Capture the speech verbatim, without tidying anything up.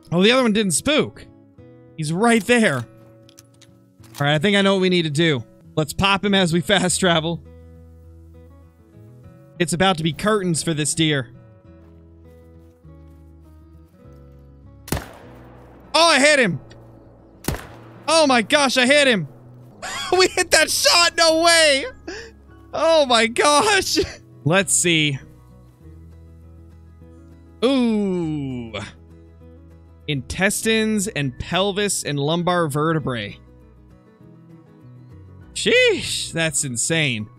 Oh, the other one didn't spook. He's right there. All right, I think I know what we need to do. Let's pop him as we fast travel. It's about to be curtains for this deer. Oh, I hit him. Oh my gosh, I hit him. We hit that shot, no way. Oh my gosh. Let's see. Ooh. Intestines and pelvis and lumbar vertebrae. Sheesh, that's insane.